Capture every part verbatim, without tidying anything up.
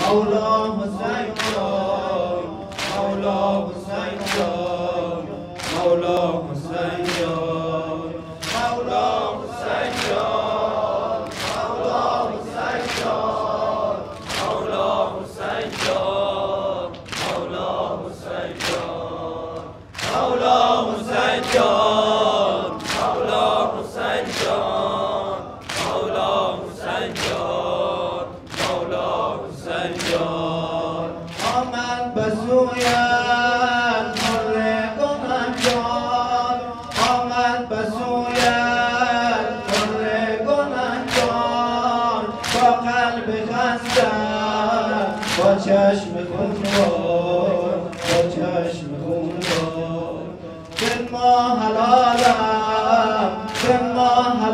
مولا حسین جان، مولا حسین جان، مولا حسین جان، مولا حسین جان، مولا حسین جان، مولا حسین جان، مولا حسین جان، مولا حسین جان، مولا حسین جان، مولا حسین جان، مولا حسین جان. آمد به سویت مر گنه جان، آمد به سویت مر گنه جان، با قلب خسته با چشم خونبار، با چشم خونبار. به ما حلالم، به ما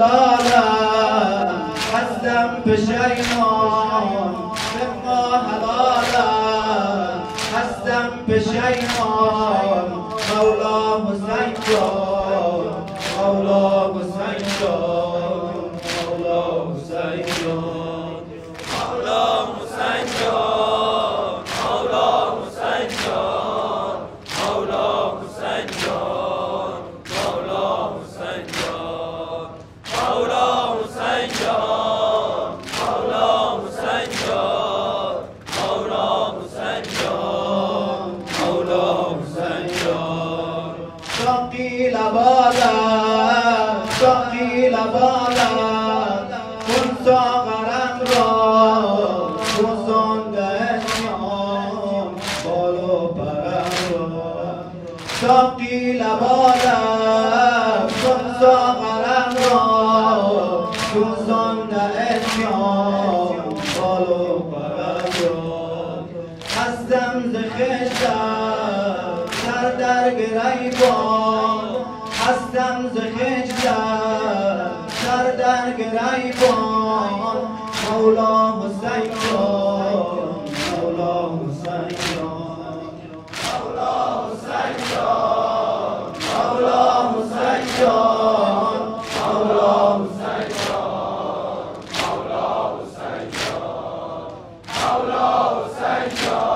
حلالم، هستم پشیمان، به ما حلالم، هستم پشیمان. مولا حسین جان، مولا حسین جان، مولا حسین جان، مولا حسین جان، مولا حسین جان، مولا حسین جان، مولا حسین جان، مولا حسین جان، مولا حسین جان، مولا حسین جان، مولا حسین جان. ساقی لبالا، ساقی لبالا، کن ساغرم را سوزانده اسیان، بال و پرم را. ساقی لبالا، کن ساغرم را سوزانده اسیان، بال و پرم را. هستم ز خشتم سر در گریبان، هستم ز خشتم سر در گریبان. مولا حسین جان، مولا حسین جان، مولا حسین جان، مولا حسین جان، مولا حسین جان، مولا حسین جان، مولا حسین جان.